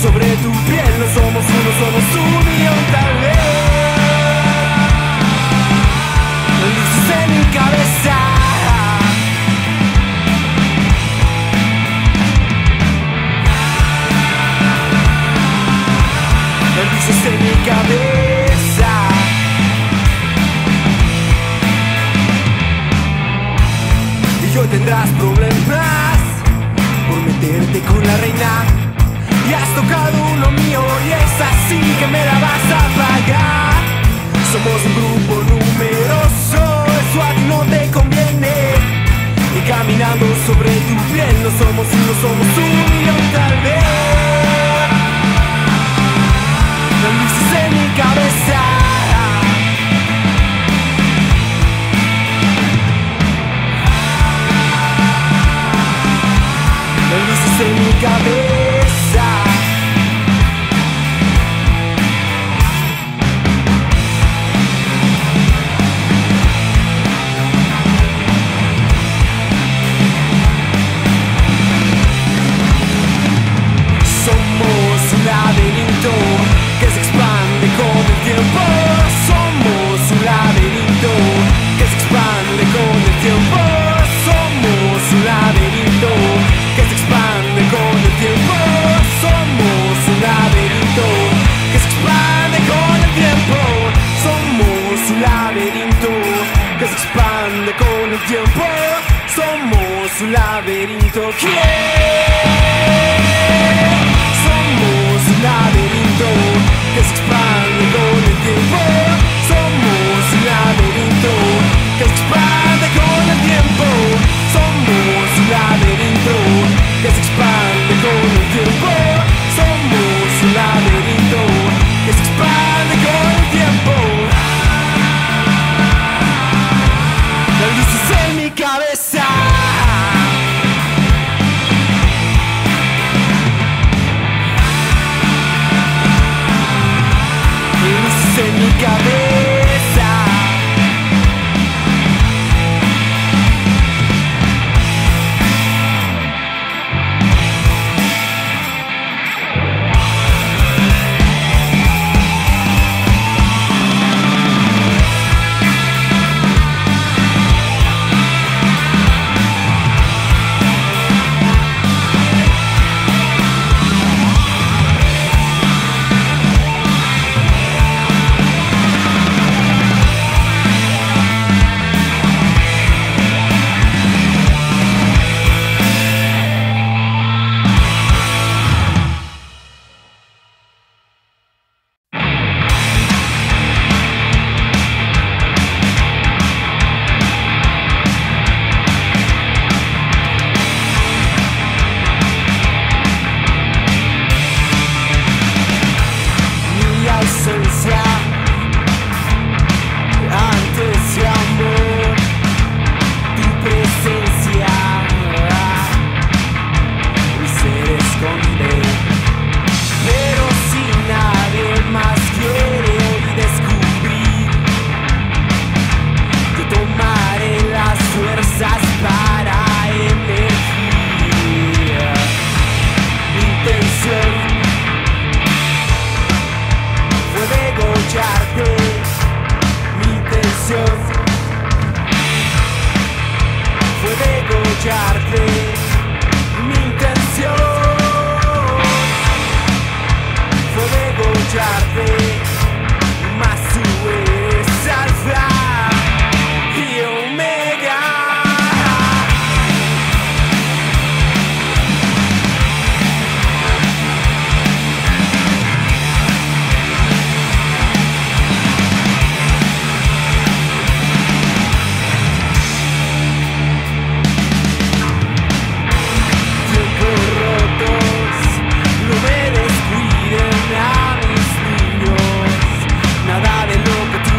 sobre tu piel. No somos uno, somos un millón tal vez. Luces en mi cabeza, luces en mi cabeza. Y hoy tendrás problemas por meterte con la reina. Y has tocado uno mío y es así que me la vas a pagar. Somos un grupo numeroso, eso a ti no te conviene. Y caminando sobre tu piel, no somos uno, somos un millón tal vez. Luces en mi cabeza, luces en mi cabeza. Somos un laberinto que se expande con el tiempo. Somos un laberinto que se expande con el tiempo. Somos un laberinto que se expande con el tiempo. Somos un laberinto que se expande con el tiempo. Somos un laberinto que se expande con el tiempo. Somos un laberinto que somos un laberinto que se expande con el tiempo. Somos un laberinto que se expande con el tiempo. Somos un laberinto que se expande con el tiempo. Somos un laberinto que se expande con el tiempo. Las luces en mi cabeza, luces en mi cabeza. Antes de amor, tu presencia se esconde. Pero si nadie más quiere hoy descubrir, yo tomaré las fuerzas para elegir. Mi intención fue degollarte. Mi intención fue degollarte. Mi intención fue degollarte. Mas tú eres alfa y omega. No me descuiden a mis niños, nada de lo que tú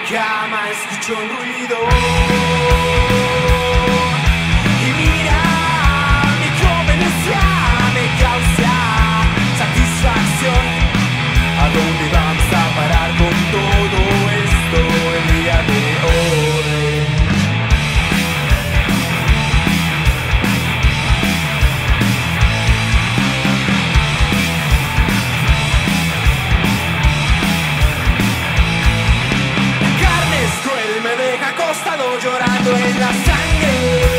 cama escucho un ruido y mira, mi conveniencia me causa satisfacción. ¿A dónde vamos a parar con todo esto el día de hoy? Me deja acostado llorando en la sangre.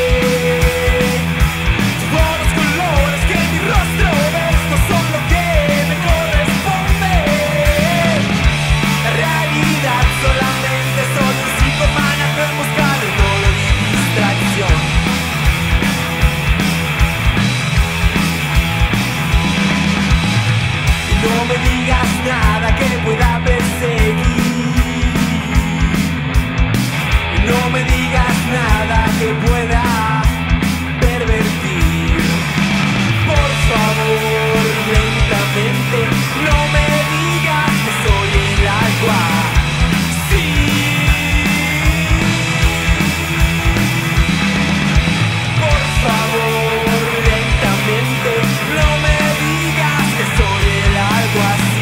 Todos los colores que mi rostro ves no son lo que me corresponde. La realidad solamente soy un psicómano en busca de dolor y distracción. Y no me digas nada que pueda perseguir. No me digas nada que pueda pervertir. Por favor, lentamente, no me digas que soy el agua. Sí. Por favor, lentamente, no me digas que soy el agua. Sí.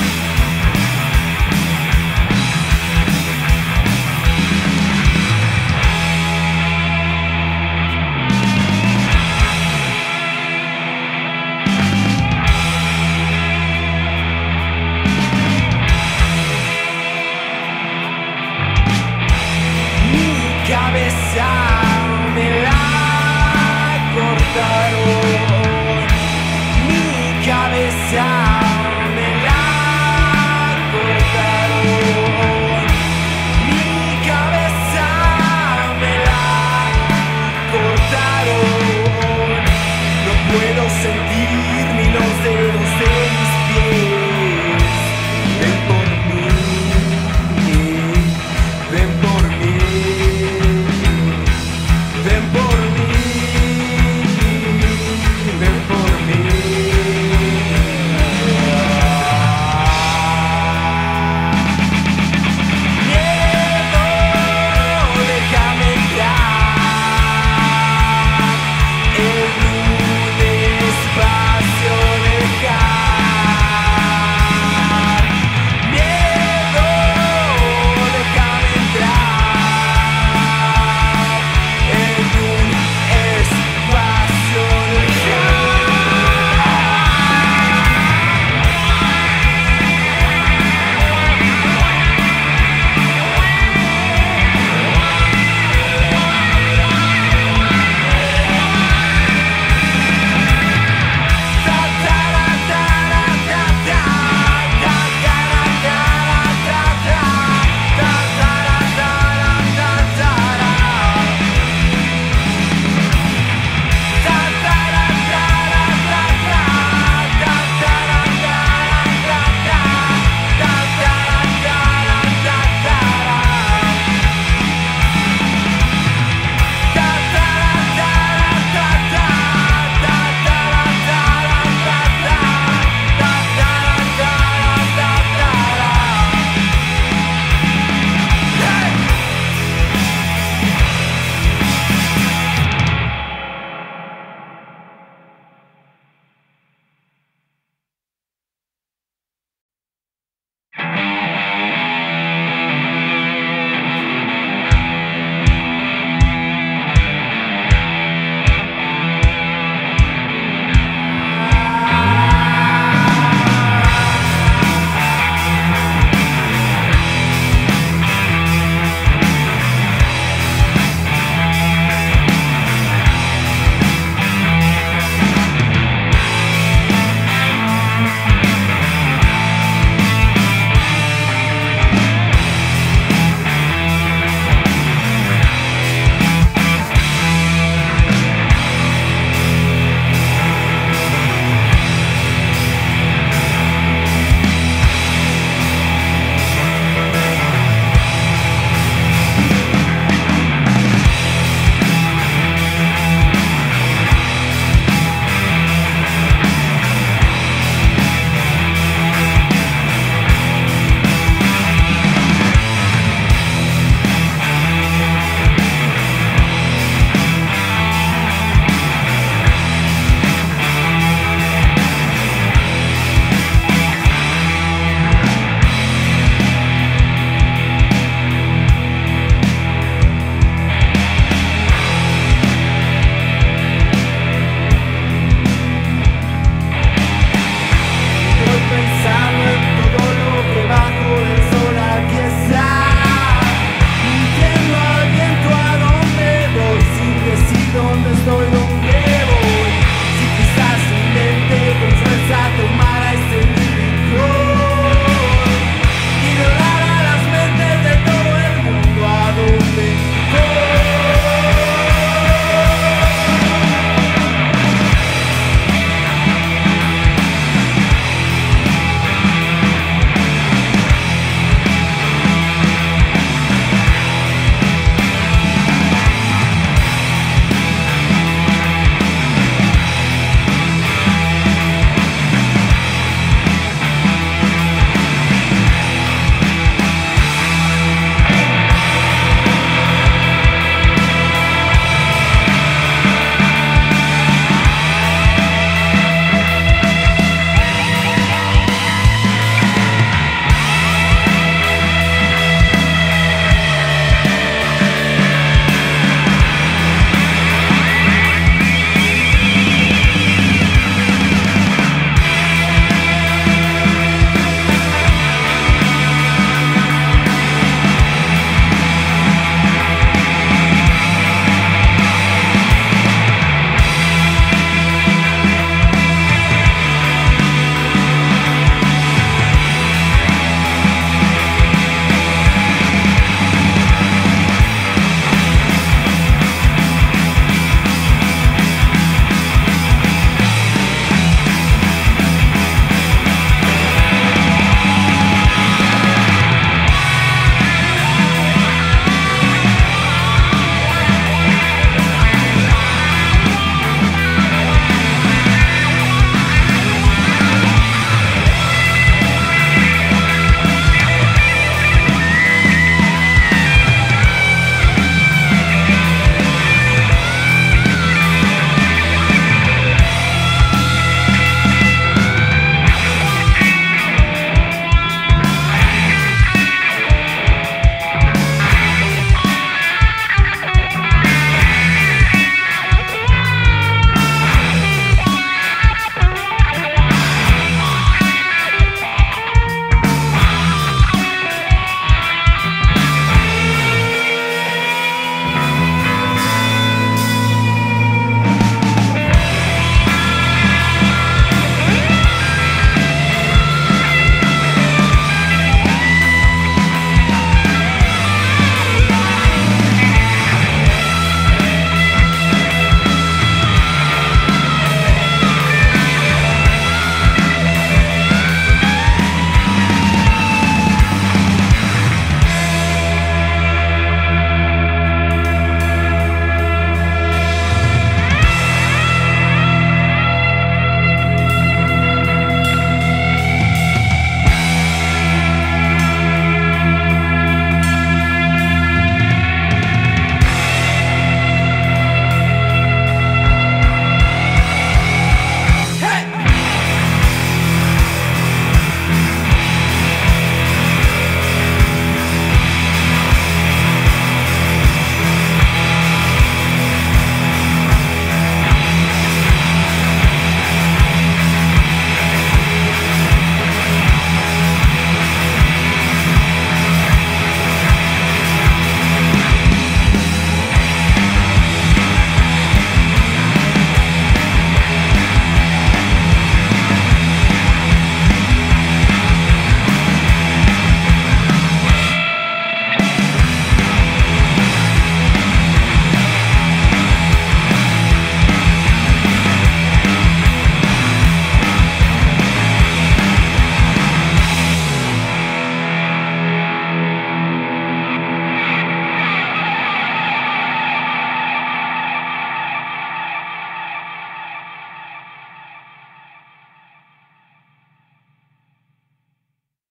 Cabeza me la cortaron, mi cabeza